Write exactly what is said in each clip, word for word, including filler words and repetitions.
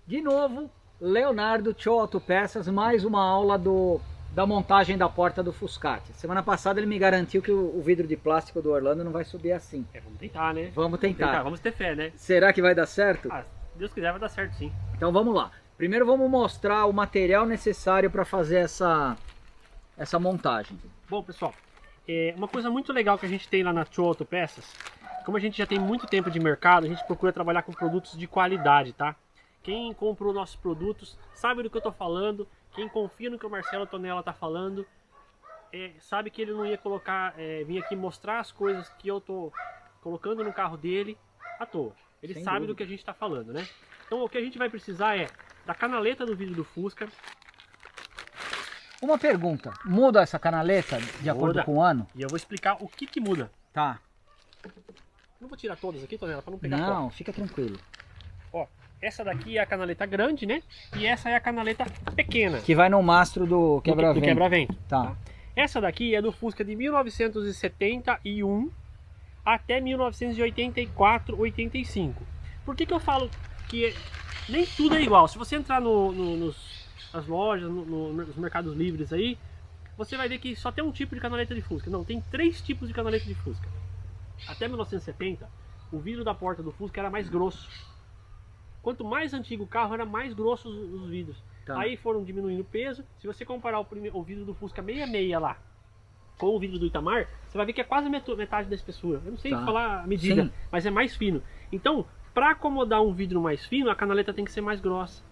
De novo, Leonardo Show Autopeças, mais uma aula do, da montagem da porta do Fuscati. Semana passada ele me garantiu que o, o vidro de plástico do Orlando não vai subir assim. É, vamos tentar, né? Vamos tentar. Vamos tentar, vamos ter fé, né? Será que vai dar certo? Ah, se Deus quiser vai dar certo sim. Então vamos lá. Primeiro vamos mostrar o material necessário para fazer essa, essa montagem. Bom, pessoal, é uma coisa muito legal que a gente tem lá na Show Autopeças, como a gente já tem muito tempo de mercado, a gente procura trabalhar com produtos de qualidade, tá? Quem comprou nossos produtos sabe do que eu tô falando, quem confia no que o Marcelo Tonella tá falando, é, sabe que ele não ia colocar, é, vir aqui mostrar as coisas que eu tô colocando no carro dele à toa. Ele Sem sabe dúvida. do que a gente tá falando, né? Então o que a gente vai precisar é da canaleta do vidro do Fusca. Uma pergunta, muda essa canaleta de acordo Muda. com o ano? E eu vou explicar o que que muda. Tá. Não vou tirar todas aqui, Tonella, para não pegar Não, fogo. fica tranquilo. Ó, essa daqui é a canaleta grande, né? E essa é a canaleta pequena. Que vai no mastro do do quebra-vento. quebra-vento. Tá. Essa daqui é do Fusca de mil novecentos e setenta e um até mil novecentos e oitenta e quatro, oitenta e cinco. Por que que eu falo que nem tudo é igual? Se você entrar no, no, nos, nas lojas, no, no, nos mercados livres aí, você vai ver que só tem um tipo de canaleta de Fusca. Não, tem três tipos de canaleta de Fusca. Até mil novecentos e setenta, o vidro da porta do Fusca era mais grosso. Quanto mais antigo o carro, era mais grosso os, os vidros. Tá. Aí foram diminuindo o peso. Se você comparar o, primeiro, o vidro do Fusca sessenta e seis lá com o vidro do Itamar, você vai ver que é quase metade da espessura. Eu não sei Tá. falar a medida, Sim. mas é mais fino. Então, para acomodar um vidro mais fino, a canaleta tem que ser mais grossa.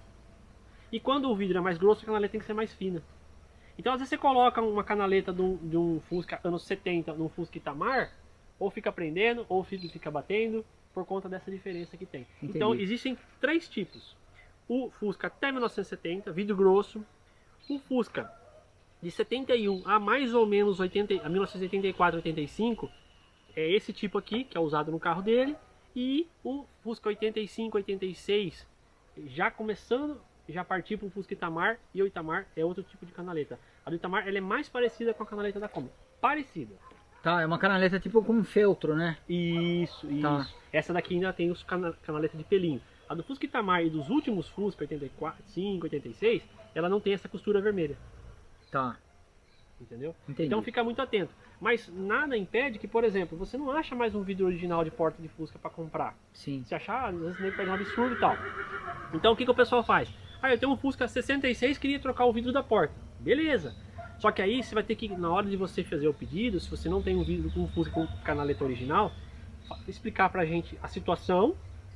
E quando o vidro é mais grosso, a canaleta tem que ser mais fina. Então, às vezes você coloca uma canaleta de um, de um Fusca anos setenta num Fusca Itamar, ou fica prendendo, ou fica batendo, por conta dessa diferença que tem. Entendi. Então, existem três tipos. O Fusca até mil novecentos e setenta, vidro grosso. O Fusca de setenta e um a mais ou menos oitenta, a mil novecentos e oitenta e quatro, oitenta e cinco, é esse tipo aqui, que é usado no carro dele. E o Fusca oitenta e cinco, oitenta e seis, já começando, já partiu para o Fusca Itamar, e o Itamar é outro tipo de canaleta. A do Itamar ela é mais parecida com a canaleta da Kombi. Parecida. Tá, é uma canaleta tipo com feltro, né? Isso, isso. Tá. Essa daqui ainda tem os cana canaleta de pelinho. A do Fusca Itamar e dos últimos Fusca, oitenta e quatro, cinco, oitenta e seis, ela não tem essa costura vermelha. Tá. Entendeu? Entendi. Então fica muito atento. Mas nada impede que, por exemplo, você não acha mais um vidro original de porta de Fusca para comprar. Sim. Se achar, às vezes nem perde um absurdo e tal. Então o que, que o pessoal faz? Ah, eu tenho um Fusca sessenta e seis, queria trocar o vidro da porta. Beleza. Só que aí você vai ter que, na hora de você fazer o pedido, se você não tem um vidro com um Fusca com canaleta original, explicar pra gente a situação,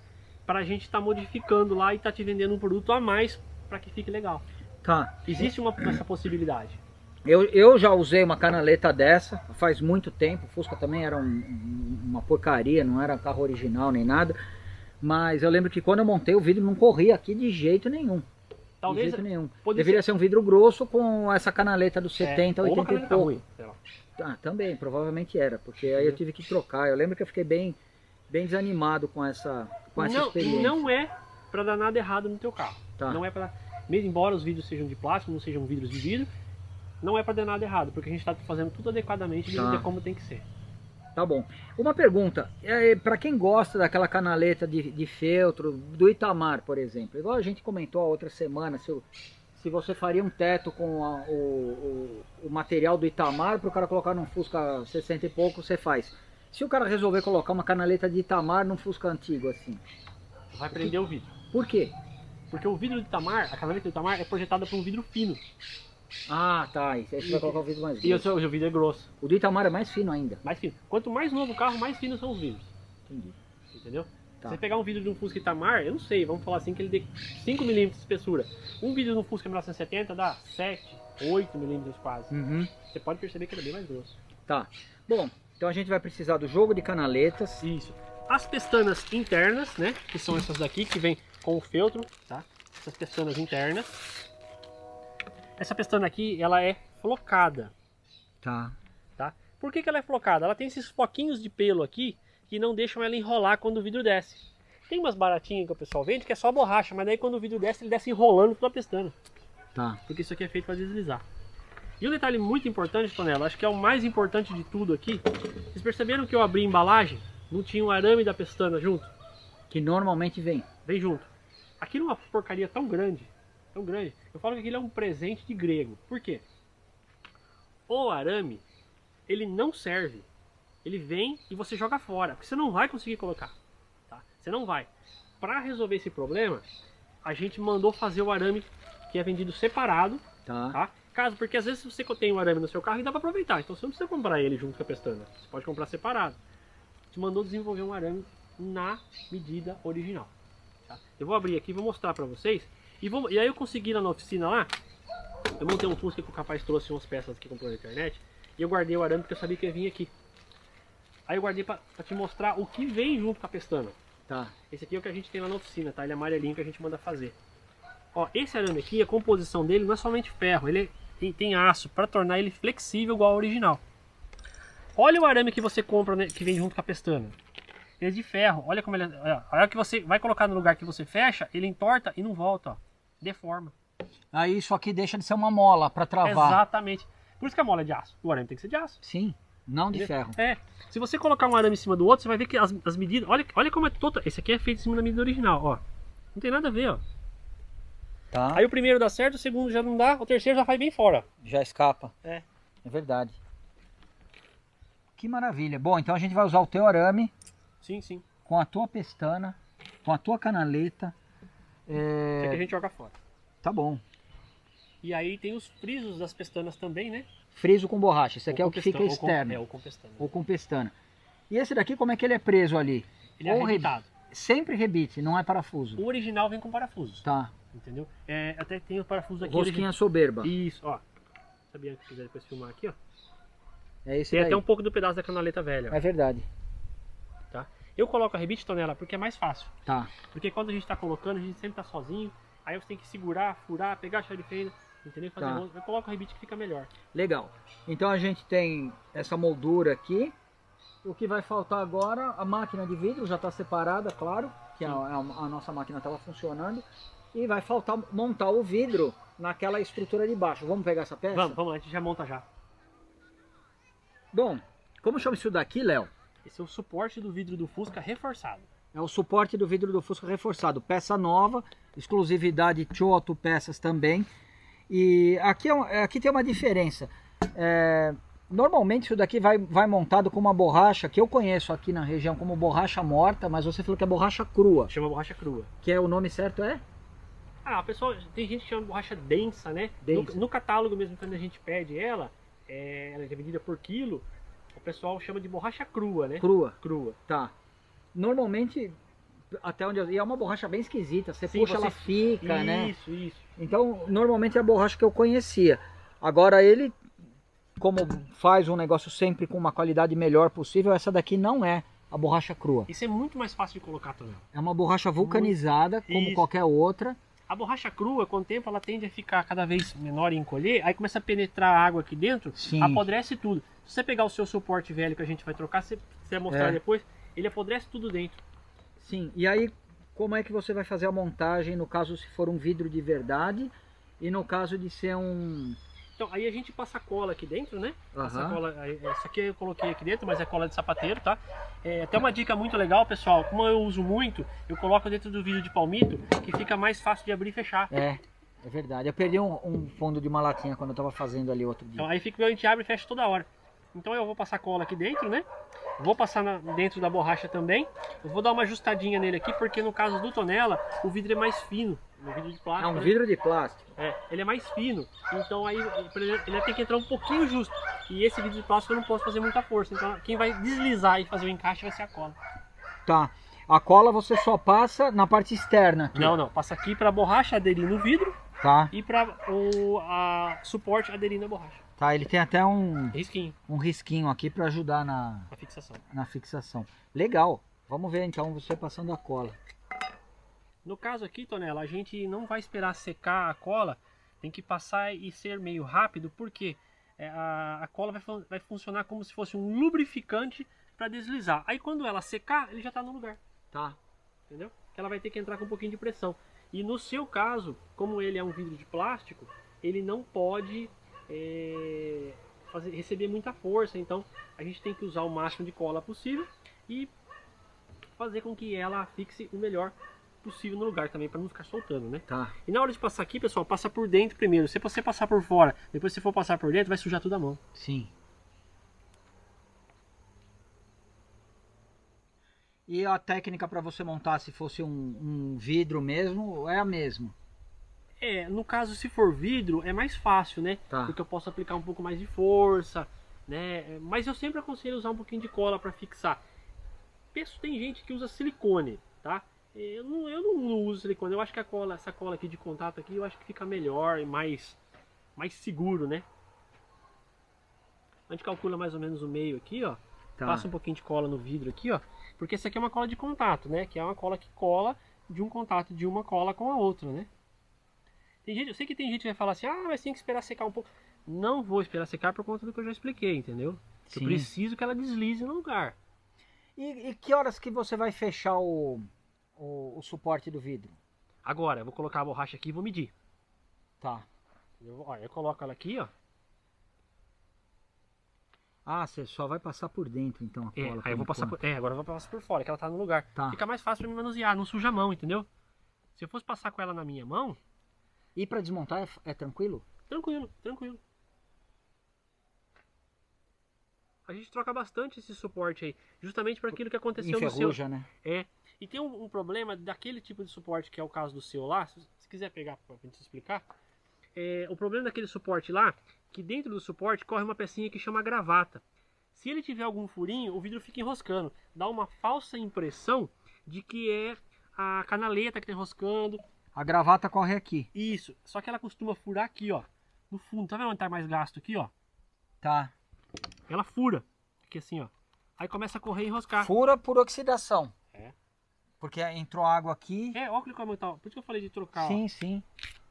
pra gente estar tá modificando lá e tá te vendendo um produto a mais para que fique legal. Tá. Existe uma, essa possibilidade. Eu, eu já usei uma canaleta dessa faz muito tempo. O Fusca também era um, uma porcaria, não era carro original nem nada. Mas eu lembro que quando eu montei o vidro não corria aqui de jeito nenhum. Talvez de jeito nenhum. pode Deveria ser- ser um vidro grosso com essa canaleta dos setenta, É, ou uma oitenta e canaleta pouco. ruim, sei lá. Ah, também, provavelmente era, porque aí eu tive que trocar. Eu lembro que eu fiquei bem, bem desanimado com essa, com essa não, experiência. não é para dar nada errado no teu carro. Tá. Não é para, mesmo embora os vidros sejam de plástico, não sejam vidros de vidro, não é para dar nada errado, porque a gente está fazendo tudo adequadamente Tá. de como tem que ser. Tá bom. Uma pergunta, é, para quem gosta daquela canaleta de, de feltro, do Itamar, por exemplo, igual a gente comentou a outra semana, se, o- se você faria um teto com a- o, o, o material do Itamar para o cara colocar num Fusca sessenta e pouco, você faz. Se o cara resolver colocar uma canaleta de Itamar num Fusca antigo assim, Vai prender o vidro. por quê? Porque o vidro do Itamar, a canaleta do Itamar é projetada para um vidro fino. Ah, tá, aí você vai colocar o vidro mais E o grosso. seu o vidro é grosso, O do Itamar é mais fino ainda. mais fino. Quanto mais novo o carro, mais finos são os vidros. Entendi. Entendeu? Tá. Se você pegar um vidro de um Fusca Itamar, eu não sei, vamos falar assim que ele dê cinco milímetros de espessura. Um vidro no Fusca mil novecentos e setenta dá sete, oito milímetros quase. Uhum. Você pode perceber que ele é bem mais grosso. Tá. Bom, então a gente vai precisar do jogo de canaletas. Isso. As pestanas internas, né? Que são essas daqui que vem com o feltro, tá? Essas pestanas internas. Essa pestana aqui, ela é flocada, Tá. tá? Por que que ela é flocada? Ela tem esses floquinhos de pelo aqui que não deixam ela enrolar quando o vidro desce. Tem umas baratinhas que o pessoal vende que é só borracha, mas daí quando o vidro desce, ele desce enrolando toda a pestana. Tá. Porque isso aqui é feito para deslizar. E um detalhe muito importante, Tonella, acho que é o mais importante de tudo aqui. Vocês perceberam que eu abri a embalagem? Não tinha um arame da pestana junto? Que normalmente vem. Vem junto. Aquilo é uma porcaria tão grande, tão grande. Eu falo que aquilo é um presente de grego. Por quê? O arame, ele não serve. Ele vem e você joga fora, porque você não vai conseguir colocar. Tá? Você não vai. Para resolver esse problema, a gente mandou fazer o arame que é vendido separado. Tá. Tá? Caso, porque às vezes você tem um arame no seu carro e dá para aproveitar. Então você não precisa comprar ele junto com a pestana. Você pode comprar separado. A gente mandou desenvolver um arame na medida original. Tá? Eu vou abrir aqui e vou mostrar para vocês. E, vou, e aí eu consegui lá na oficina lá. Eu montei um Fusca que o rapaz trouxe umas peças que comprou na internet. E eu guardei o arame porque eu sabia que ia vir aqui. Aí eu guardei para te mostrar o que vem junto com a pestana. Tá. Esse aqui é o que a gente tem lá na oficina, tá? Ele é amarelinho que a gente manda fazer. Ó, esse arame aqui, a composição dele não é somente ferro, ele tem, tem aço para tornar ele flexível igual ao original. Olha o arame que você compra, né, que vem junto com a pestana. Ele é de ferro, olha como ele é. Olha, a hora que você vai colocar no lugar que você fecha, ele entorta e não volta, ó. Deforma. Aí isso aqui deixa de ser uma mola para travar. Exatamente. Por isso que a mola é de aço. O arame tem que ser de aço. Sim, não de Entendeu? ferro. É. Se você colocar um arame em cima do outro, você vai ver que as, as medidas. Olha, olha como é toda. Esse aqui é feito em cima da medida original, ó. Não tem nada a ver, ó. Tá. Aí o primeiro dá certo, o segundo já não dá, o terceiro já faz bem fora. Já escapa. É. É verdade. Que maravilha. Bom, então a gente vai usar o teu arame Sim, sim. com a tua pestana, com a tua canaleta. É... Isso aqui a gente joga fora. Tá bom. E aí tem os frisos das pestanas também, né? Friso com borracha. Esse aqui Ou é o com que fica pestana, ou com- externo. É, ou com pestana. Ou com pestana. E esse daqui, como é que ele é preso ali? Ele é Ou re- arrebitado. Sempre rebite, não é parafuso. O original vem com parafusos. Tá. Entendeu? É, até tem o parafuso aqui. Rosquinha origi- soberba. Isso, ó. Sabia que quiser depois filmar aqui, ó. É esse Tem daí. até um pouco do pedaço da canaleta velha, ó, É verdade. tá? Eu coloco a rebite, Tonela, porque é mais fácil. Tá. Porque quando a gente tá colocando, a gente sempre tá sozinho. Aí você tem que segurar, furar, pegar a chave de fenda, entendeu? Fazer Tá. um outro. Eu coloco a rebite que fica melhor. Legal. Então a gente tem essa moldura aqui. O que vai faltar agora, a máquina de vidro já está separada, claro, que a, a- a nossa máquina estava funcionando. E vai faltar montar o vidro naquela estrutura de baixo. Vamos pegar essa peça? Vamos, vamos lá, a gente já monta já. Bom, como chama isso daqui, Léo? Esse é o suporte do vidro do Fusca reforçado. É o suporte do vidro do Fusca reforçado. Peça nova, exclusividade Choto Peças também. E aqui, é um- aqui tem uma diferença. É, normalmente isso daqui vai, vai montado com uma borracha que eu conheço aqui na região como borracha morta, mas você falou que é borracha crua. Chama borracha crua. Que é o nome certo é? Ah, pessoal, tem gente que chama de borracha densa, né? Densa. No, no catálogo mesmo, quando a gente pede ela, é, ela é vendida por quilo, o pessoal chama de borracha crua, né? Crua. Crua. Tá. Normalmente, até onde eu... E é uma borracha bem esquisita. Você Sim, puxa, você- ela fica, né? Isso, isso. Então, normalmente é a borracha que eu conhecia. Agora ele, como faz um negócio sempre com uma qualidade melhor possível, essa daqui não é a borracha crua. Isso é muito mais fácil de colocar também. É uma borracha vulcanizada, como Isso. qualquer outra. A borracha crua, com o tempo, ela tende a ficar cada vez menor e encolher, aí começa a penetrar a água aqui dentro, Sim. apodrece tudo. Se você pegar o seu suporte velho que a gente vai trocar, você, você vai mostrar É. depois, ele apodrece tudo dentro. Sim, e aí como é que você vai fazer a montagem no caso se for um vidro de verdade e no caso de ser um... Então, aí a gente passa cola aqui dentro, né? Essa Aham. cola, aí, essa aqui eu coloquei aqui dentro, mas é cola de sapateiro, tá? É, até uma dica muito legal, pessoal, como eu uso muito, eu coloco dentro do vidro de palmito, que fica mais fácil de abrir e fechar. É, é verdade. Eu perdi um, um fundo de uma latinha quando eu estava fazendo ali outro dia. Então aí fica, a gente abre e fecha toda hora. Então eu vou passar cola aqui dentro, né? Vou passar na- dentro da borracha também. Eu vou dar uma ajustadinha nele aqui, porque no caso do Tonela, o vidro é mais fino. No vidro de É plástico, um né? vidro de plástico. É, ele é mais fino. Então aí por exemplo, ele tem que entrar um pouquinho justo. E esse vidro de plástico eu não posso fazer muita força. Então quem vai deslizar e fazer o encaixe vai ser a cola. Tá. A cola você só passa na parte externa aqui. Não, não. Passa aqui para a borracha aderir no vidro Tá. e para o a suporte aderir na borracha. Tá, ele tem até um, Risquinho, um risquinho aqui para ajudar na, a fixação. na fixação. Legal. Vamos ver então você passando a cola. No caso aqui, Tonela, a gente não vai esperar secar a cola, tem que passar e ser meio rápido, porque é, a, a cola vai, fun- vai funcionar como se fosse um lubrificante para deslizar. Aí quando ela secar, ele já está no lugar, Tá. entendeu? Ela vai ter que entrar com um pouquinho de pressão. E no seu caso, como ele é um vidro de plástico, ele não pode é, fazer, receber muita força, então a gente tem que usar o máximo de cola possível e fazer com que ela fixe o melhor possível no lugar também, para não ficar soltando, né? Tá. E na hora de passar aqui, pessoal, passa por dentro primeiro. Se você passar por fora, depois se for passar por dentro, vai sujar tudo a mão. Sim. E a técnica para você montar, se fosse um, um vidro mesmo, é a mesma? É, no caso, se for vidro, é mais fácil, né? Tá. Porque eu posso aplicar um pouco mais de força, né? Mas eu sempre aconselho usar um pouquinho de cola para fixar. Penso, tem gente que usa silicone, tá? Eu não, eu não uso silicone, eu acho que a cola, essa cola aqui de contato aqui, eu acho que fica melhor e mais, mais seguro, né? A gente calcula mais ou menos o meio aqui, ó. Tá. Passa um pouquinho de cola no vidro aqui, ó. Porque essa aqui é uma cola de contato, né? Que é uma cola que cola de um contato de uma cola com a outra, né? Tem gente, eu sei que tem gente que vai falar assim, ah, mas tem que esperar secar um pouco. Não vou esperar secar por conta do que eu já expliquei, entendeu? Sim. Eu preciso que ela deslize no lugar. E, e que horas que você vai fechar o, o, o suporte do vidro? Agora, eu vou colocar a borracha aqui e vou medir. Tá. Eu, ó, eu coloco ela aqui, ó. Ah, você só vai passar por dentro então a É, cola. aí eu vou passar por, é, agora eu vou passar por fora, que ela tá no lugar. Tá. Fica mais fácil pra me manusear, não suja a mão, entendeu? Se eu fosse passar com ela na minha mão, E para desmontar é, é tranquilo? tranquilo, tranquilo. A gente troca bastante esse suporte aí, justamente para aquilo que aconteceu no seu. Enferruja, né? É. E tem um, um problema daquele tipo de suporte que é o caso do seu lá, se se quiser pegar pra gente explicar. É, o problema daquele suporte lá, que dentro do suporte corre uma pecinha que chama gravata. Se ele tiver algum furinho, o vidro fica enroscando. Dá uma falsa impressão de que é a canaleta que está enroscando. A gravata corre aqui. Isso. Só que ela costuma furar aqui, ó. No fundo. Tá vendo onde tá mais gasto aqui, ó? Tá. Ela fura. Aqui assim, ó. Aí começa a correr e enroscar. Fura por oxidação. É. Porque entrou água aqui. É, óculos como tá. Por isso que eu falei de trocar, Sim, sim.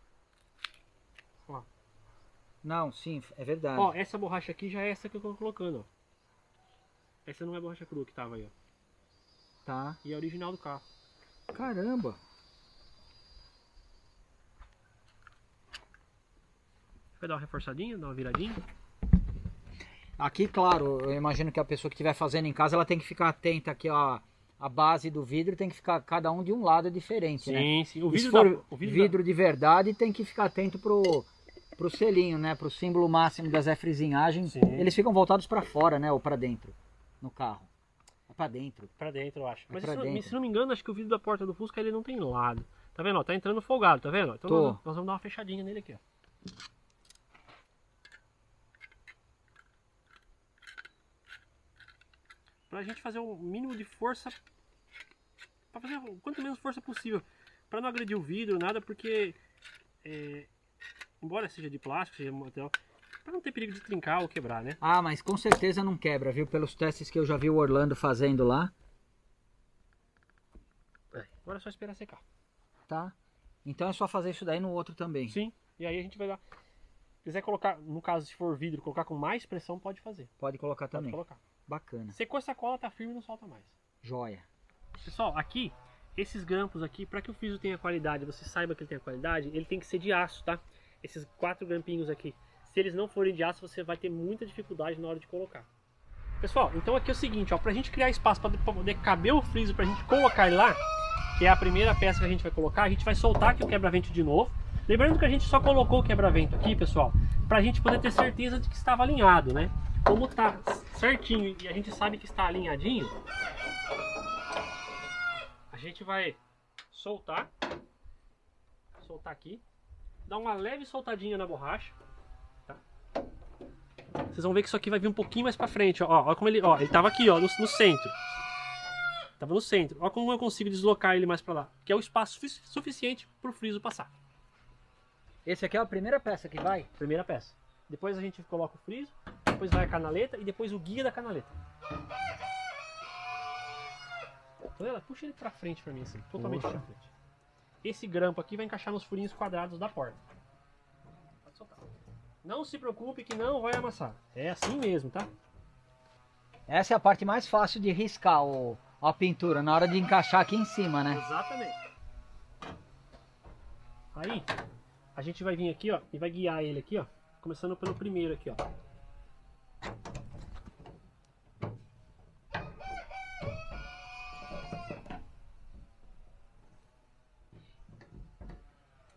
ó. Não, sim, é verdade. Ó, essa borracha aqui já é essa que eu tô colocando, ó. Essa não é a borracha crua que tava aí, ó. Tá. E é a original do carro. Caramba. Vai dar uma reforçadinha, dar uma viradinha. Aqui, claro, eu imagino que a pessoa que estiver fazendo em casa, ela tem que ficar atenta aqui, ó. A base do vidro tem que ficar cada um de um lado diferente, né? Sim, sim. O E se vidro, for da, o vidro, vidro de verdade, tem que ficar atento pro, pro selinho, né? Pro símbolo máximo das refrizinhagens. Sim. Eles ficam voltados para fora, né? Ou para dentro, no carro. É para dentro. da, pra dentro, eu acho. É Mas pra se, dentro. se não me engano, acho que o vidro da porta do Fusca ele não tem lado. Tá vendo? Ó, tá entrando folgado, tá vendo? Então Tô. nós, nós vamos dar uma fechadinha nele aqui, ó. Pra gente fazer o mínimo de força, pra fazer o quanto menos força possível, pra não agredir o vidro, nada, porque é, embora seja de plástico, seja de material, pra não ter perigo de trincar ou quebrar, né? Ah, mas com certeza não quebra, viu? Pelos testes que eu já vi o Orlando fazendo lá. É, agora é só esperar secar. Tá? Então é só fazer isso daí no outro também. Sim, e aí a gente vai dar. Se quiser colocar, no caso se for vidro, colocar com mais pressão, pode fazer. Pode colocar Pode também. colocar. Bacana. Secou essa cola, tá firme e não solta mais. Joia. Pessoal, aqui, esses grampos aqui, para que o friso tenha qualidade, você saiba que ele tem qualidade, ele tem que ser de aço, tá? Esses quatro grampinhos aqui. Se eles não forem de aço, você vai ter muita dificuldade na hora de colocar. Pessoal, então aqui é o seguinte, ó, pra gente criar espaço para poder caber o friso pra gente colocar ele lá, que é a primeira peça que a gente vai colocar, a gente vai soltar aqui o quebra-vento de novo. Lembrando que a gente só colocou o quebra-vento aqui, pessoal, pra gente poder ter certeza de que estava alinhado, né? Como tá certinho e a gente sabe que está alinhadinho, a gente vai soltar, soltar aqui, dar uma leve soltadinha na borracha, tá? Vocês vão ver que isso aqui vai vir um pouquinho mais pra frente, ó, ó como ele, ó, ele tava aqui, ó, no, no centro, tava no centro, ó como eu consigo deslocar ele mais pra lá, que é o espaço suficiente pro friso passar. Esse aqui é a primeira peça que vai? Primeira peça. Depois a gente coloca o friso, depois vai a canaleta e depois o guia da canaleta. Então ela puxa ele pra frente pra mim assim, totalmente Puxa. pra frente. Esse grampo aqui vai encaixar nos furinhos quadrados da porta. Pode soltar. Não se preocupe que não vai amassar. É assim mesmo, tá? Essa é a parte mais fácil de riscar o, a pintura, na hora de encaixar aqui em cima, né? Exatamente. Aí, a gente vai vir aqui, ó, e vai guiar ele aqui, ó. Começando pelo primeiro aqui, ó.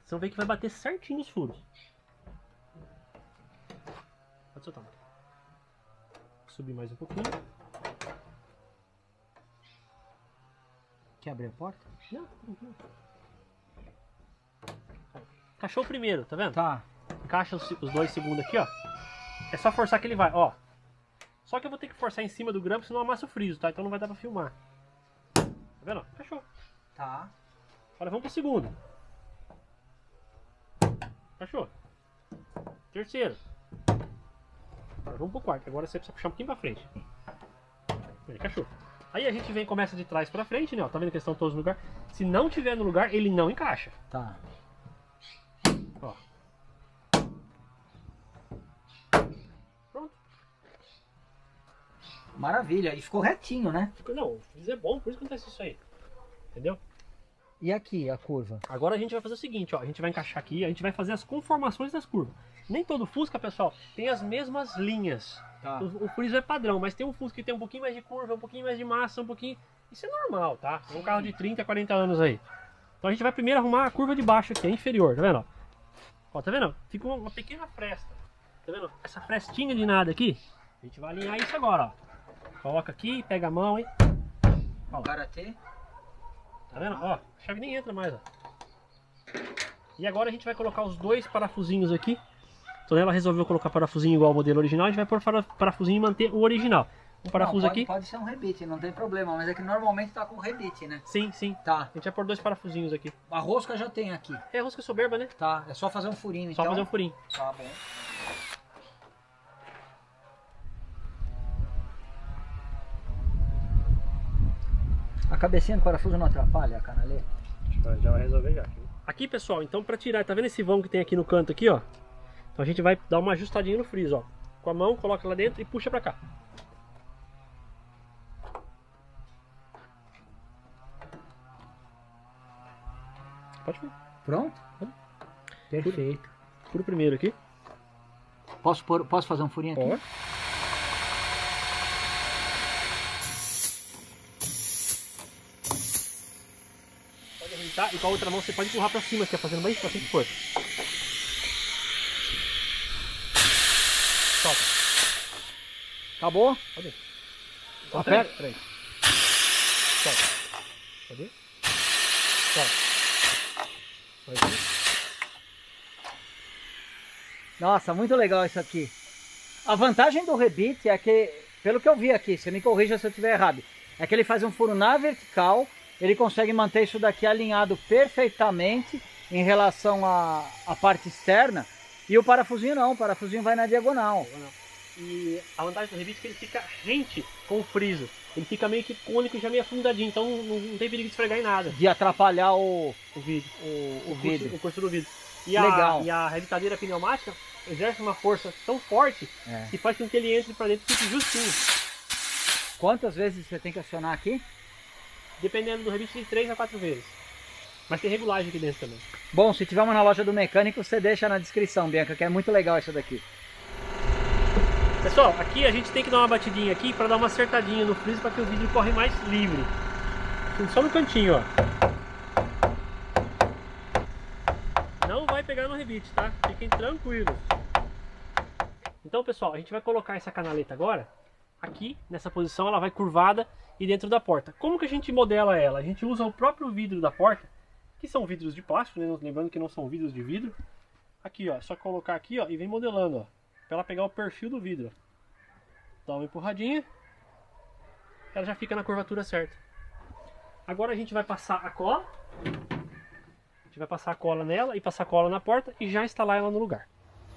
Vocês vão ver que vai bater certinho os furos. Pode soltar. Subir mais um pouquinho. Quer abrir a porta? Não, tranquilo. Encaixou o primeiro, tá vendo? Tá. Encaixa os, os dois segundos aqui, ó. É só forçar que ele vai, ó. Só que eu vou ter que forçar em cima do grampo, senão amassa o friso, tá? Então não vai dar pra filmar. Tá vendo? Encaixou. Tá. Agora vamos pro segundo. Encaixou. Terceiro. Agora vamos pro quarto. Agora você precisa puxar um pouquinho pra frente. Ele encaixou. Aí a gente vem e começa de trás pra frente, né? Ó, tá vendo que eles estão todos no lugar? Se não tiver no lugar, ele não encaixa. Tá. Ó. Pronto. Maravilha. E ficou retinho, né? Não, o friso é bom, por isso que acontece isso aí. Entendeu? E aqui, a curva? Agora a gente vai fazer o seguinte, ó. A gente vai encaixar aqui, a gente vai fazer as conformações das curvas. Nem todo Fusca, pessoal, tem as mesmas linhas. Tá. O, o friso é padrão, mas tem um Fusca que tem um pouquinho mais de curva, um pouquinho mais de massa, um pouquinho... Isso é normal, tá? É um carro de trinta, quarenta anos aí. Então a gente vai primeiro arrumar a curva de baixo aqui, a inferior, tá vendo? Ó, tá vendo? Fica uma, uma pequena fresta. Tá vendo? Essa frestinha de nada aqui, a gente vai alinhar isso agora, ó. Coloca aqui, pega a mão, hein? Ó. Karatê. Tá vendo? Ó, a chave nem entra mais, ó. E agora a gente vai colocar os dois parafusinhos aqui. Então ela resolveu colocar parafusinho igual ao modelo original, a gente vai pôr parafusinho e manter o original. Um parafuso não, pode, aqui. Pode ser um rebite, não tem problema, mas é que normalmente tá com rebite, né? Sim, sim. Tá. A gente vai pôr dois parafusinhos aqui. A rosca já tem aqui. É rosca soberba, né? Tá, é só fazer um furinho, Só então. fazer um furinho. Tá bom. A cabecinha do parafuso não atrapalha a canaleta? Já vai resolver já. Aqui, pessoal, então pra tirar, tá vendo esse vão que tem aqui no canto aqui, ó? Então a gente vai dar uma ajustadinha no friso, ó. Com a mão, coloca lá dentro e puxa pra cá. Pode vir. Pronto? Perfeito. Fura o primeiro aqui. Posso, pôr, posso fazer um furinho aqui? Pode. Pode arrebentar e com a outra mão você pode empurrar pra cima, que é fazendo bem bastante força. Solta. Acabou? Pode ir. Aperta. Peraí. Solta. Pode ir. Solta. Pode ir. Nossa, muito legal isso aqui. A vantagem do rebite é que, pelo que eu vi aqui, você me corrija se eu estiver errado, é que ele faz um furo na vertical, ele consegue manter isso daqui alinhado perfeitamente em relação à, à parte externa, e o parafusinho não, o parafusinho vai na diagonal. E a vantagem do rebite é que ele fica rente com o friso. Ele fica meio que cônico e já meio afundadinho, então não, não tem perigo de esfregar em nada. De atrapalhar o, o vidro. O, o, o vidro. Curso, o curso do vidro. E Legal. A, e a revitadeira pneumática exerce uma força tão forte é. que faz com que ele entre para dentro e fique justinho. Quantas vezes você tem que acionar aqui? Dependendo do rebite, de três a quatro vezes. Mas tem regulagem aqui dentro também. Bom, se tiver uma na loja do mecânico, você deixa na descrição, Bianca, que é muito legal isso daqui. Pessoal, aqui a gente tem que dar uma batidinha aqui para dar uma acertadinha no friso para que o vidro corre mais livre. Só no cantinho, ó. Não vai pegar no rebite, tá? Fiquem tranquilos. Então, pessoal, a gente vai colocar essa canaleta agora aqui, nessa posição, ela vai curvada e dentro da porta. Como que a gente modela ela? A gente usa o próprio vidro da porta, que são vidros de plástico, né? Lembrando que não são vidros de vidro. Aqui, ó, é só colocar aqui, ó, e vem modelando, ó, para ela pegar o perfil do vidro. Dá uma empurradinha, ela já fica na curvatura certa. Agora a gente vai passar a cola. A gente vai passar a cola nela e passar a cola na porta e já instalar ela no lugar.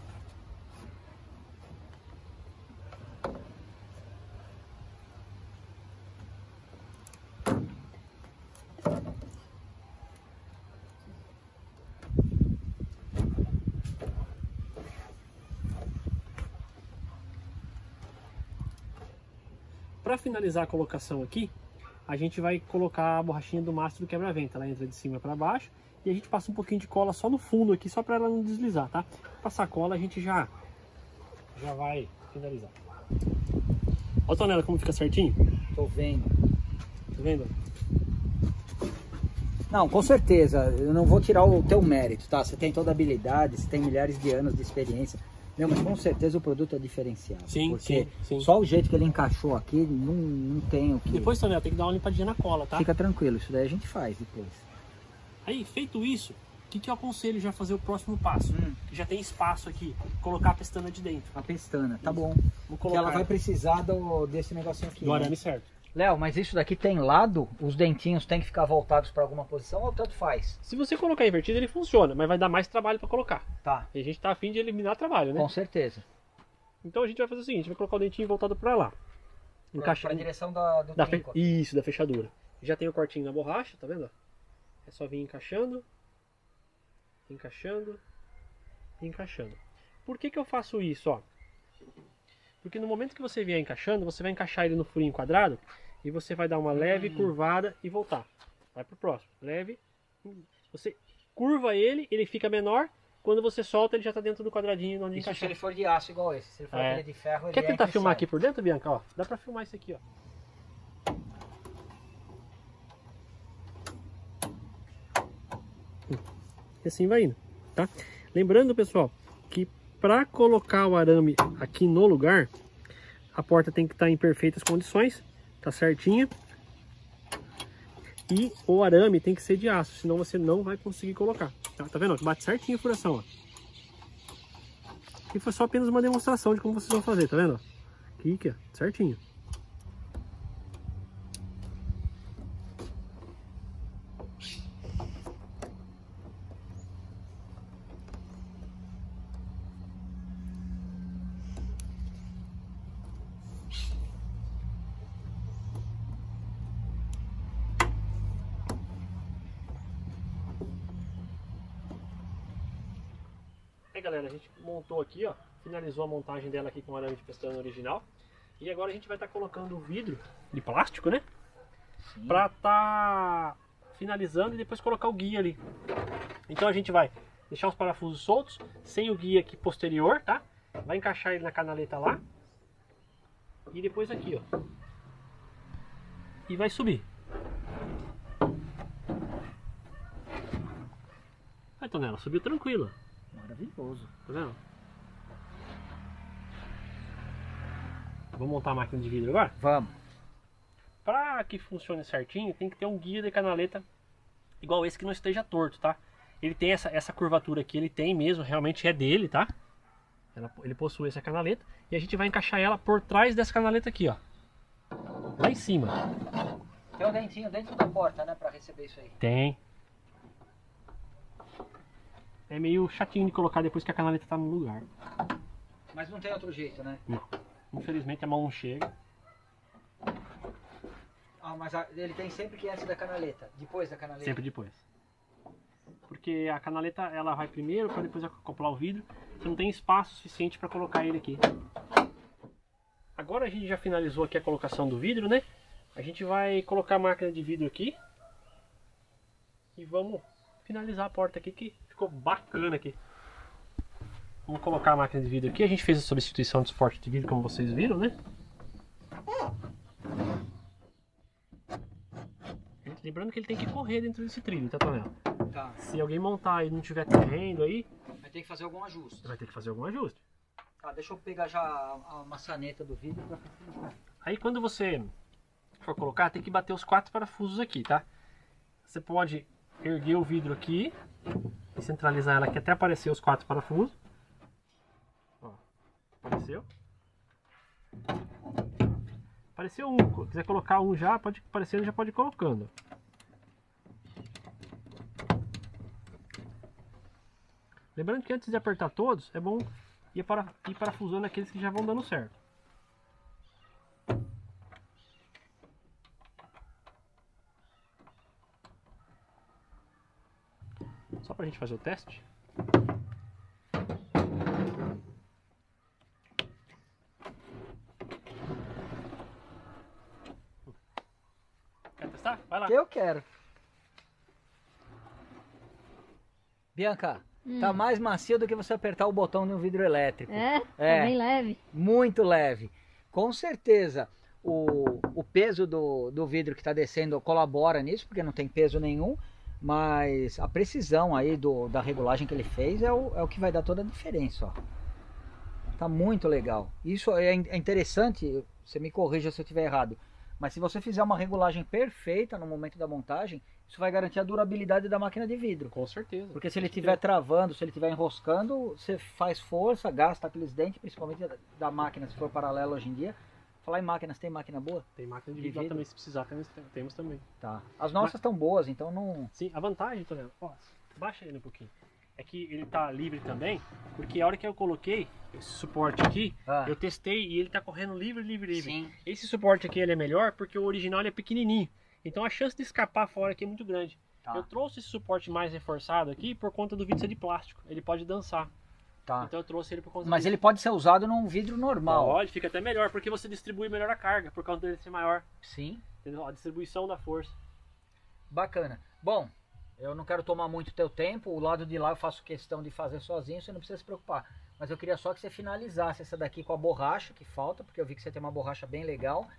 Para finalizar a colocação aqui, a gente vai colocar a borrachinha do mastro do quebra-vento. Ela entra de cima para baixo e a gente passa um pouquinho de cola só no fundo aqui, só para ela não deslizar, tá? Passar a cola a gente já, já vai finalizar. Olha, Tonela, como fica certinho? Tô vendo. Tá vendo? Não, com certeza, eu não vou tirar o teu mérito, tá? Você tem toda a habilidade, você tem milhares de anos de experiência. Não, mas com certeza o produto é diferenciado. Sim, porque sim, sim. Só o jeito que ele encaixou aqui, não, não tem o que... Depois, Tonel, tem que dar uma limpadinha na cola, tá? Fica tranquilo, isso daí a gente faz depois. Aí, feito isso, o que, que eu aconselho já fazer o próximo passo? Hum. Já tem espaço aqui, colocar a pestana de dentro. A pestana, tá bom. Vou Porque ela vai precisar do, desse negocinho aqui. do arame né? certo. Léo, mas isso daqui tem lado? Os dentinhos tem que ficar voltados para alguma posição ou tanto faz? Se você colocar invertido, ele funciona, mas vai dar mais trabalho para colocar. Tá. E a gente tá afim de eliminar trabalho, né? Com certeza. Então a gente vai fazer o seguinte, vai colocar o dentinho voltado para lá. Encaixar a direção da, do da fe... trinco. Isso, da fechadura. Já tem o cortinho na borracha, tá vendo? É só vir encaixando, encaixando, encaixando. Por que que eu faço isso, ó? Porque no momento que você vier encaixando, você vai encaixar ele no furinho quadrado e você vai dar uma leve curvada e voltar. Vai pro próximo. Leve. Você curva ele, ele fica menor. Quando você solta, ele já tá dentro do quadradinho onde Isso encaixar. se ele for de aço igual esse. Se ele for É. aquele de ferro, ele Quer entra tentar e filmar sai. aqui por dentro, Bianca? Ó, dá pra filmar isso aqui, ó. E assim vai indo, tá? Lembrando, pessoal, que para colocar o arame aqui no lugar, a porta tem que estar em perfeitas condições, tá certinha. E o arame tem que ser de aço, senão você não vai conseguir colocar. Tá, tá vendo? Bate certinho a furação, ó. Aqui foi só apenas uma demonstração de como vocês vão fazer, tá vendo? Aqui, aqui, ó, certinho. Aí, galera, a gente montou aqui, ó, finalizou a montagem dela aqui com o arame de pestana original. E agora a gente vai estar tá colocando o vidro de plástico, né? Sim. Pra tá finalizando e depois colocar o guia ali. Então a gente vai deixar os parafusos soltos, sem o guia aqui posterior, tá? Vai encaixar ele na canaleta lá. E depois aqui, ó. E vai subir. Aí, Tonela, subiu tranquilo. Maravilhoso. Tá vendo? Vamos montar a máquina de vidro agora? Vamos. Para que funcione certinho, tem que ter um guia de canaleta igual esse que não esteja torto, tá? Ele tem essa, essa curvatura aqui, ele tem mesmo, realmente é dele, tá? Ela, ele possui essa canaleta e a gente vai encaixar ela por trás dessa canaleta aqui, ó. Lá em cima. Tem um dentinho dentro da porta, né, para receber isso aí. Tem. É meio chatinho de colocar depois que a canaleta tá no lugar. Mas não tem outro jeito, né? Não. Infelizmente a mão não chega. Ah, mas a, ele tem sempre que antes da canaleta, depois da canaleta. Sempre depois. Porque a canaleta ela vai primeiro para depois acoplar o vidro. Você não tem espaço suficiente para colocar ele aqui. Agora a gente já finalizou aqui a colocação do vidro, né? A gente vai colocar a máquina de vidro aqui. E vamos finalizar a porta aqui que ficou bacana aqui. Vamos colocar a máquina de vidro aqui. A gente fez a substituição de suporte de vidro, como vocês viram, né? Lembrando que ele tem que correr dentro desse trilho, tá, Tonela? Tá. Se alguém montar e não tiver correndo aí, vai ter que fazer algum ajuste. Vai ter que fazer algum ajuste. Tá, deixa eu pegar já a, a maçaneta do vidro pra facilitar. Aí quando você for colocar, tem que bater os quatro parafusos aqui, tá? Você pode erguer o vidro aqui e centralizar ela aqui até aparecer os quatro parafusos. Ó, apareceu. Apareceu um. Se quiser colocar um já, pode aparecer, já pode ir colocando. Lembrando que antes de apertar todos, é bom ir, para, ir parafusando aqueles que já vão dando certo. Só pra gente fazer o teste. Quer testar? Vai lá. Eu quero. Bianca, hum. tá mais macio do que você apertar o botão de um vidro elétrico. É? É, tá bem leve. Muito leve. Com certeza o, o peso do, do vidro que está descendo colabora nisso, porque não tem peso nenhum. Mas a precisão aí do, da regulagem que ele fez é o, é o que vai dar toda a diferença, ó. Tá muito legal. Isso é, é interessante, você me corrija se eu estiver errado, mas se você fizer uma regulagem perfeita no momento da montagem, isso vai garantir a durabilidade da máquina de vidro. Com certeza. Porque se ele estiver travando, se ele estiver enroscando, você faz força, gasta aqueles dentes, principalmente da, da máquina, se for paralelo hoje em dia. Falar em máquinas, tem máquina boa? Tem máquina de, De vidro, vidro? também, se precisar, temos, temos também. Tá. As nossas estão boas, então não... Sim, a vantagem, Tonela, ó, baixa ele um pouquinho. É que ele tá livre também, porque a hora que eu coloquei esse suporte aqui, Ah. eu testei e ele tá correndo livre, livre, livre. Sim. Esse suporte aqui ele é melhor porque o original ele é pequenininho. Então a chance de escapar fora aqui é muito grande. Tá. Eu trouxe esse suporte mais reforçado aqui por conta do vidro ser de plástico. Ele pode dançar. Tá. Então eu trouxe ele por conta Mas disso. ele pode ser usado num vidro normal. Pode, fica até melhor, porque você distribui melhor a carga, por causa dele ser maior. Sim. Entendeu? A distribuição da força. Bacana. Bom, eu não quero tomar muito teu tempo. O lado de lá eu faço questão de fazer sozinho, você não precisa se preocupar. Mas eu queria só que você finalizasse essa daqui com a borracha que falta, porque eu vi que você tem uma borracha bem legal.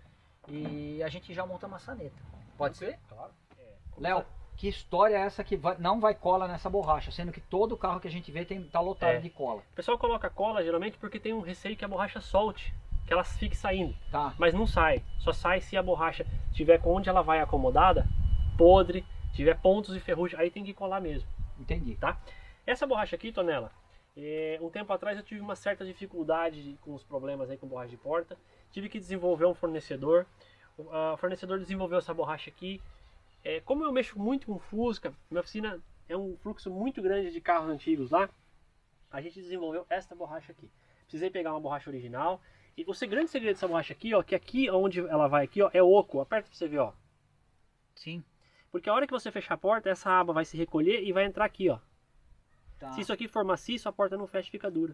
E a gente já monta a maçaneta. Pode ser? Claro. É, Léo, que história é essa que vai- não vai cola nessa borracha? Sendo que todo carro que a gente vê tem, tá lotado É. de cola. O pessoal coloca cola geralmente porque tem um receio que a borracha solte, que ela fique saindo. Tá. Mas não sai. Só sai se a borracha tiver com onde ela vai acomodada, podre, tiver pontos de ferrugem, aí tem que colar mesmo, Entendi. tá? Essa borracha aqui, Tonela, é, um tempo atrás eu tive uma certa dificuldade com os problemas aí com borracha de porta. Tive que desenvolver um fornecedor. O uh, fornecedor desenvolveu essa borracha aqui. É, como eu mexo muito com Fusca, minha oficina é um fluxo muito grande de carros antigos lá, a gente desenvolveu esta borracha aqui. Precisei pegar uma borracha original. E o grande segredo dessa borracha aqui, ó, que aqui onde ela vai aqui, ó, é oco. Aperta pra você ver, ó. Sim. Porque a hora que você fechar a porta, essa aba vai se recolher e vai entrar aqui, ó. Tá. Se isso aqui for maciço, a porta não fecha e fica dura.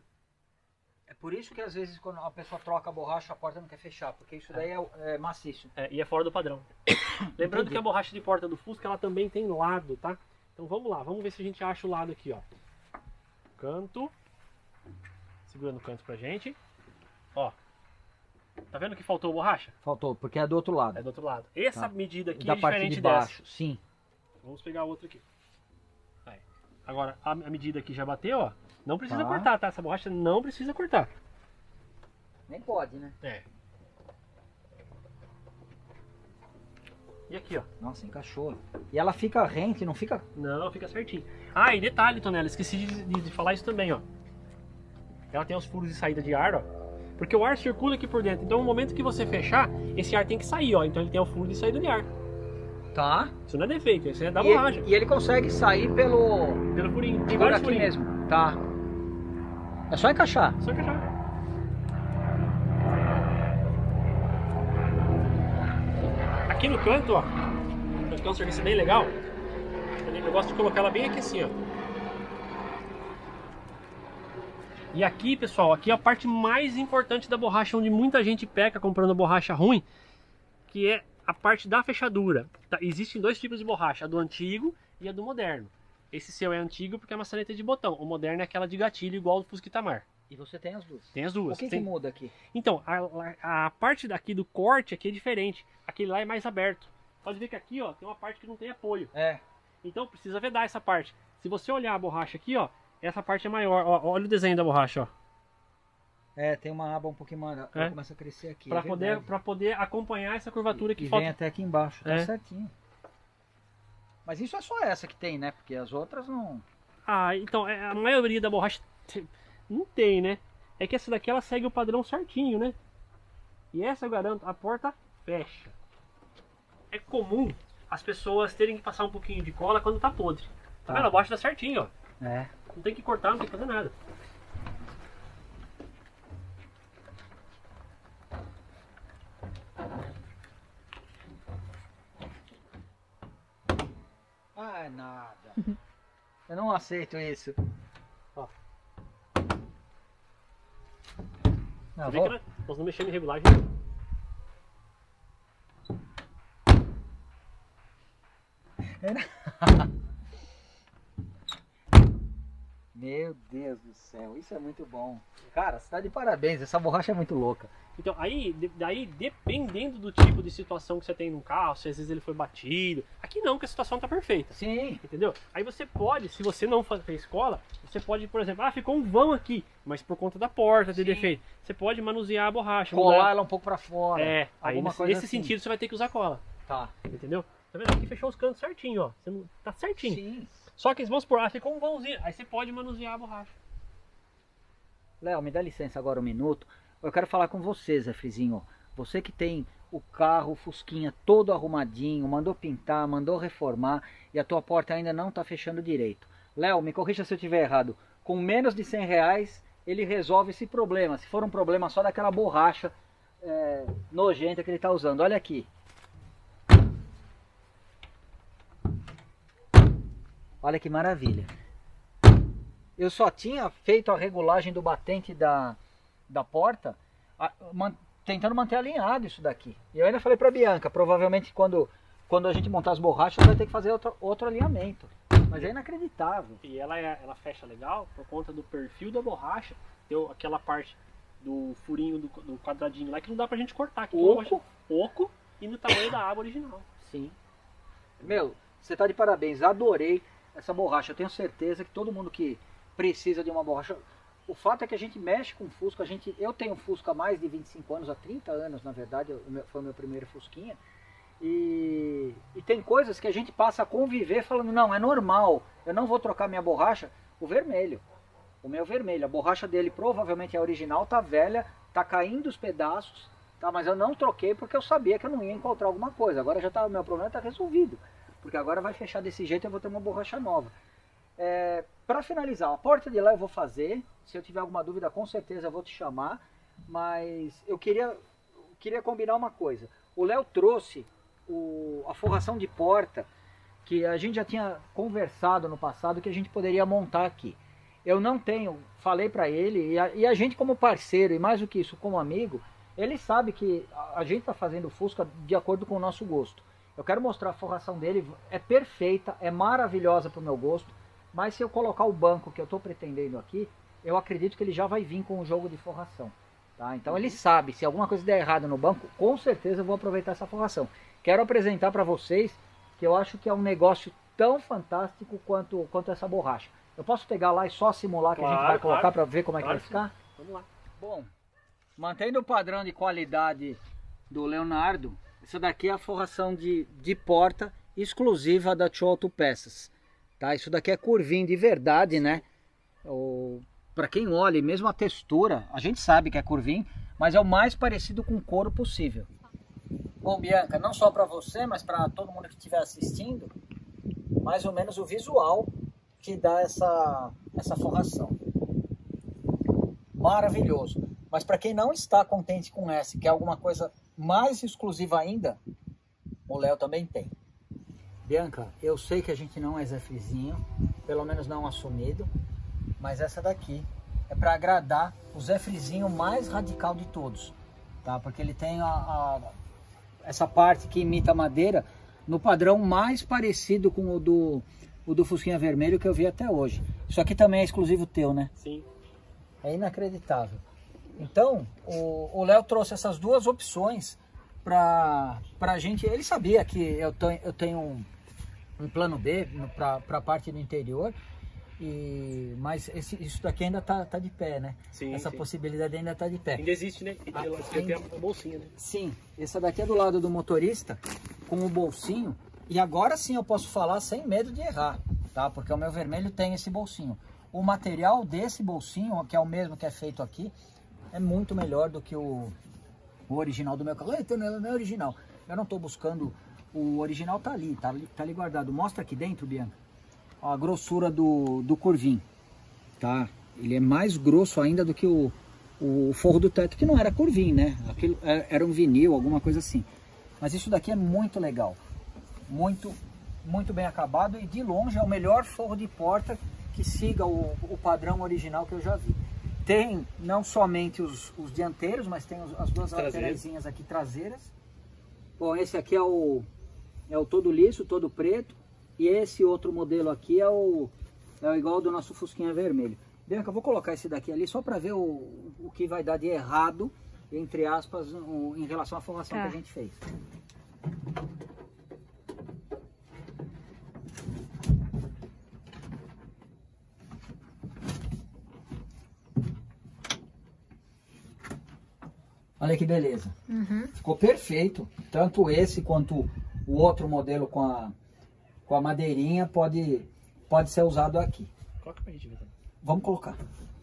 É por isso que às vezes quando a pessoa troca a borracha, a porta não quer fechar, porque isso daí é, é maciço. É, e é fora do padrão. Lembrando Entendi. que a borracha de porta do Fusca, ela também tem lado, tá? Então vamos lá, vamos ver se a gente acha o lado aqui, ó. Canto. Segurando o canto pra gente. Ó. Tá vendo que faltou borracha? Faltou, porque é do outro lado. É do outro lado. Essa Tá. medida aqui Da é parte diferente de dessa. baixo, sim. Vamos pegar outra aqui. Aí. Agora, a, a medida aqui já bateu, ó. Não precisa Tá. cortar, tá? Essa borracha não precisa cortar. Nem pode, né? É. E aqui, ó. Nossa, encaixou. E ela fica rente, não fica... Não, fica certinho. Ah, e detalhe, Tonela, esqueci de, de- de falar isso também, ó. Ela tem os furos de saída de ar, ó. Porque o ar circula aqui por dentro. Então, no momento que você fechar, esse ar tem que sair, ó. Então, ele tem o furo de saída de ar. Tá. Isso não é defeito, isso é da E ele, borracha. e ele consegue sair pelo... Pelo furinho. Tem por vários aqui furinhos. mesmo. Tá. É só encaixar. Só encaixar. Aqui no canto, ó. Vai ficar um serviço bem legal. Eu gosto de colocar ela bem aqui assim, ó. E aqui, pessoal, aqui é a parte mais importante da borracha, onde muita gente peca comprando borracha ruim, que é a parte da fechadura. Tá? Existem dois tipos de borracha, a do antigo e a do moderno. Esse seu é antigo porque é maçaneta de botão. O moderno é aquela de gatilho, igual do Fusca Itamar. E você tem as duas. Tem as duas. O que, Tem- que muda aqui? Então, a, a parte daqui do corte aqui é diferente. Aquele lá é mais aberto. Pode ver que aqui, ó, tem uma parte que não tem apoio. É. Então precisa vedar essa parte. Se você olhar a borracha aqui, ó, essa parte é maior. Ó, olha o desenho da borracha, ó. É, tem uma aba um pouquinho maior. É. Começa a crescer aqui. Pra é poder, verdade. pra poder acompanhar essa curvatura que E falta. vem até aqui embaixo. Tá É. certinho. Mas isso é só essa que tem, né? Porque as outras não... Ah, então, é, a maioria da borracha te- não tem, né? É que essa daqui ela segue o padrão certinho, né? E essa eu garanto, a porta fecha. É comum as pessoas terem que passar um pouquinho de cola quando tá podre. Tá, Tá. vendo? A borracha tá certinho, ó. É. Não tem que cortar, não tem que fazer nada. Ah, é nada. Eu não aceito isso. Ó. Não, Você vê vou- que nós, nós não mexemos em regulagem. Meu Deus do céu, isso é muito bom. Cara, você tá de parabéns, essa borracha é muito louca. Então, aí, de- daí, dependendo do tipo de situação que você tem no carro, se às vezes ele foi batido. Aqui não, que a situação tá perfeita. Sim. Entendeu? Aí você pode, se você não fa- fez cola, você pode, por exemplo, ah, ficou um vão aqui, mas por conta da porta ter Sim. defeito. Você pode manusear a borracha. Colar mudar- ela um pouco pra fora. É, aí alguma nesse, coisa nesse assim. sentido você vai ter que usar cola. Tá. Entendeu? Tá vendo? Aqui fechou os cantos certinho, ó. Você não, tá certinho. Sim. Só que vamos supor, ah, ficou um vãozinho. Aí você pode manusear a borracha. Léo, me dá licença agora um minuto. Eu quero falar com você, Zé Frizinho. Você que tem o carro, o Fusquinha todo arrumadinho, mandou pintar, mandou reformar e a tua porta ainda não está fechando direito. Léo, me corrija se eu estiver errado. Com menos de cem reais ele resolve esse problema. Se for um problema só daquela borracha é, nojenta que ele está usando. Olha aqui. Olha que maravilha. Eu só tinha feito a regulagem do batente da, da porta, a, man, tentando manter alinhado isso daqui. E eu ainda falei para Bianca, provavelmente quando, quando a gente montar as borrachas vai ter que fazer outro, outro alinhamento. Mas é inacreditável. E ela, é- ela fecha legal por conta do perfil da borracha. Tem aquela parte do furinho do, do quadradinho lá que não dá pra gente cortar. Que Oco. Oco e no tamanho da aba original. Sim. Meu, você tá de parabéns. Adorei essa borracha. Eu tenho certeza que todo mundo que precisa de uma borracha... O fato é que a gente mexe com Fusca. A gente, eu tenho Fusca há mais de vinte e cinco anos, há trinta anos na verdade. O meu, foi o meu primeiro Fusquinha. E, e tem coisas que a gente passa a conviver falando, não, é normal. Eu não vou trocar minha borracha. O vermelho. O meu vermelho. A borracha dele provavelmente é original, tá velha, tá caindo os pedaços. Tá, mas eu não troquei porque eu sabia que eu não ia encontrar alguma coisa. Agora já tá, o meu problema está resolvido. Porque agora vai fechar desse jeito e eu vou ter uma borracha nova. É, para finalizar, a porta de lá eu vou fazer. Se eu tiver alguma dúvida, com certeza eu vou te chamar. Mas eu queria, queria combinar uma coisa. O Léo trouxe o, a forração de porta que a gente já tinha conversado no passado que a gente poderia montar aqui. Eu não tenho, falei para ele, e a, e a gente como parceiro, e mais do que isso, como amigo, ele sabe que a, a gente está fazendo o Fusca de acordo com o nosso gosto. Eu quero mostrar a forração dele, é perfeita, é maravilhosa para o meu gosto, mas se eu colocar o banco que eu estou pretendendo aqui, eu acredito que ele já vai vir com o jogo de forração. Tá? Então ele sabe, se alguma coisa der errado no banco, com certeza eu vou aproveitar essa forração. Quero apresentar para vocês que eu acho que é um negócio tão fantástico quanto, quanto essa borracha. Eu posso pegar lá e só simular que Claro, a gente vai colocar claro. para ver como é que Claro vai que ficar? Vamos lá. Bom, mantendo o padrão de qualidade do Leonardo, essa daqui é a forração de, de porta exclusiva da Tio Autopeças. Tá? Isso daqui é curvinho de verdade, né? Para quem olha, mesmo a textura, a gente sabe que é curvinho, mas é o mais parecido com couro possível. Bom, Bianca, não só para você, mas para todo mundo que estiver assistindo, mais ou menos o visual que dá essa, essa forração. Maravilhoso. Mas para quem não está contente com essa, quer alguma coisa mais exclusiva ainda, o Léo também tem. Bianca, eu sei que a gente não é Zé Frizinho, pelo menos não assumido, mas essa daqui é para agradar o Zé Frizinho mais radical de todos, tá? Porque ele tem a, a, essa parte que imita madeira no padrão mais parecido com o do, o do Fusquinha Vermelho que eu vi até hoje. Isso aqui também é exclusivo teu, né? Sim. É inacreditável. Então, o Léo trouxe essas duas opções para a gente. Ele sabia que eu, tô, eu tenho um, um plano B para a parte do interior, e, mas esse, isso daqui ainda tá, tá de pé, né? Sim, Essa sim. possibilidade ainda tá de pé. Ainda existe, né? Ah, Ela tem ainda- a bolsinha, né? Sim, essa daqui é do lado do motorista, com o bolsinho. E agora sim eu posso falar sem medo de errar, tá? Porque o meu vermelho tem esse bolsinho. O material desse bolsinho, que é o mesmo que é feito aqui, é muito melhor do que o, o original do meu carro. Então não é original. Eu não estou buscando. O original tá ali, tá ali, tá ali guardado. Mostra aqui dentro, Bianca, ó, a grossura do, do curvim, tá? Ele é mais grosso ainda do que o, o forro do teto, que não era curvim, né? Aquilo era um vinil, alguma coisa assim. Mas isso daqui é muito legal. Muito, muito bem acabado, e de longe é o melhor forro de porta que siga o, o padrão original que eu já vi. Tem não somente os, os dianteiros, mas tem os, as duas lateraisinhas aqui traseiras. Bom, esse aqui é o, é o todo liso, todo preto. E esse outro modelo aqui é o, é igual ao do nosso Fusquinha vermelho. Bianca, eu vou colocar esse daqui ali só para ver o, o que vai dar de errado, entre aspas, um, em relação à formação tá. que a gente fez. Olha que beleza. Uhum. Ficou perfeito. Tanto esse quanto o outro modelo com a, com a madeirinha pode, pode ser usado aqui. Coloca pra gente ver também. Vamos colocar.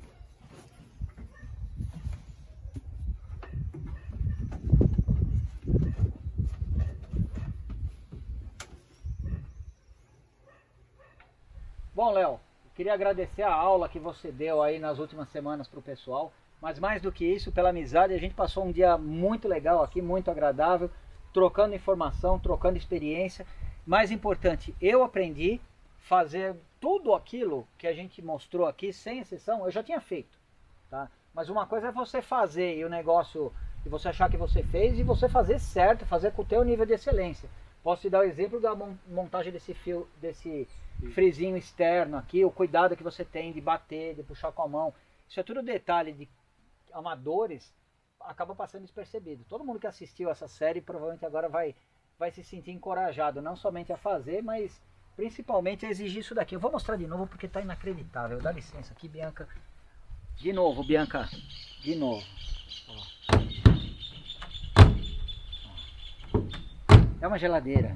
Bom, Léo, queria agradecer a aula que você deu aí nas últimas semanas para o pessoal. Mas mais do que isso, pela amizade, a gente passou um dia muito legal aqui, muito agradável, trocando informação, trocando experiência. Mais importante, eu aprendi a fazer tudo aquilo que a gente mostrou aqui, sem exceção, eu já tinha feito, tá? Mas uma coisa é você fazer e o negócio, e você achar que você fez, e você fazer certo, fazer com o teu nível de excelência. Posso te dar o exemplo da montagem desse fio, desse frisinho externo aqui, o cuidado que você tem de bater, de puxar com a mão. Isso é tudo detalhe de amadores, acaba passando despercebido. Todo mundo que assistiu essa série provavelmente agora vai, vai se sentir encorajado, não somente a fazer, mas principalmente a exigir isso daqui. Eu vou mostrar de novo porque está inacreditável. Dá licença aqui, Bianca. De novo, Bianca. De novo. Ó. É uma geladeira.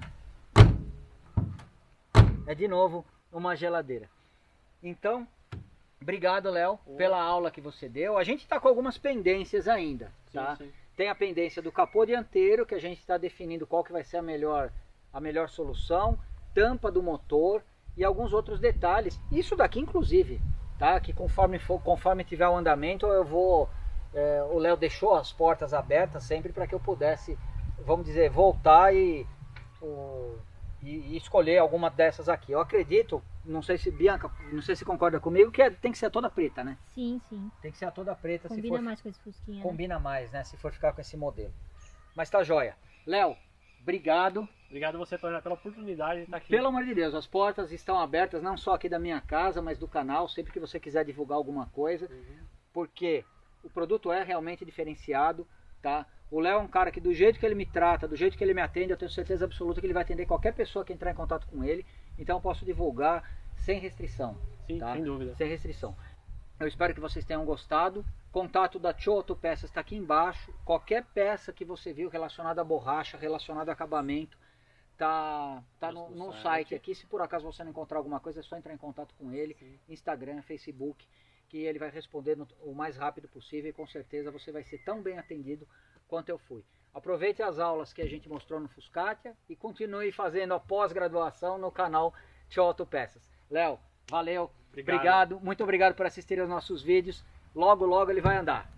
É de novo uma geladeira. Então, obrigado, Léo, pela aula que você deu. A gente está com algumas pendências ainda, tá? Sim, sim. Tem a pendência do capô dianteiro, que a gente está definindo qual que vai ser a melhor, a melhor solução, tampa do motor e alguns outros detalhes. Isso daqui, inclusive, tá? Que conforme for, conforme tiver o andamento, eu vou... É, o Léo deixou as portas abertas sempre para que eu pudesse, vamos dizer, voltar e... O, e escolher alguma dessas aqui. Eu acredito, não sei se Bianca, não sei se concorda comigo, que é, tem que ser toda preta, né? Sim, sim. Tem que ser a toda preta. Combina se for, mais com esse Fusquinha. Combina né? mais, né? Se for ficar com esse modelo. Mas tá joia. Léo, obrigado. Obrigado você, Tony, pela oportunidade de estar aqui. Pelo amor de Deus, as portas estão abertas, não só aqui da minha casa, mas do canal, sempre que você quiser divulgar alguma coisa, uhum. porque o produto é realmente diferenciado, tá? O Léo é um cara que do jeito que ele me trata, do jeito que ele me atende, eu tenho certeza absoluta que ele vai atender qualquer pessoa que entrar em contato com ele. Então eu posso divulgar sem restrição. Sim, tá? sem dúvida. Sem restrição. Eu espero que vocês tenham gostado. Contato da Tio Autopeças está aqui embaixo. Qualquer peça que você viu relacionada a borracha, relacionada a acabamento, tá, tá no, no site aqui. Se por acaso você não encontrar alguma coisa, é só entrar em contato com ele. Sim. Instagram, Facebook, que ele vai responder no, o mais rápido possível e com certeza você vai ser tão bem atendido quanto eu fui. Aproveite as aulas que a gente mostrou no Fuscatia e continue fazendo a pós-graduação no canal Tio Autopeças. Léo, valeu, obrigado. obrigado, muito obrigado por assistir aos nossos vídeos. Logo, logo ele vai andar.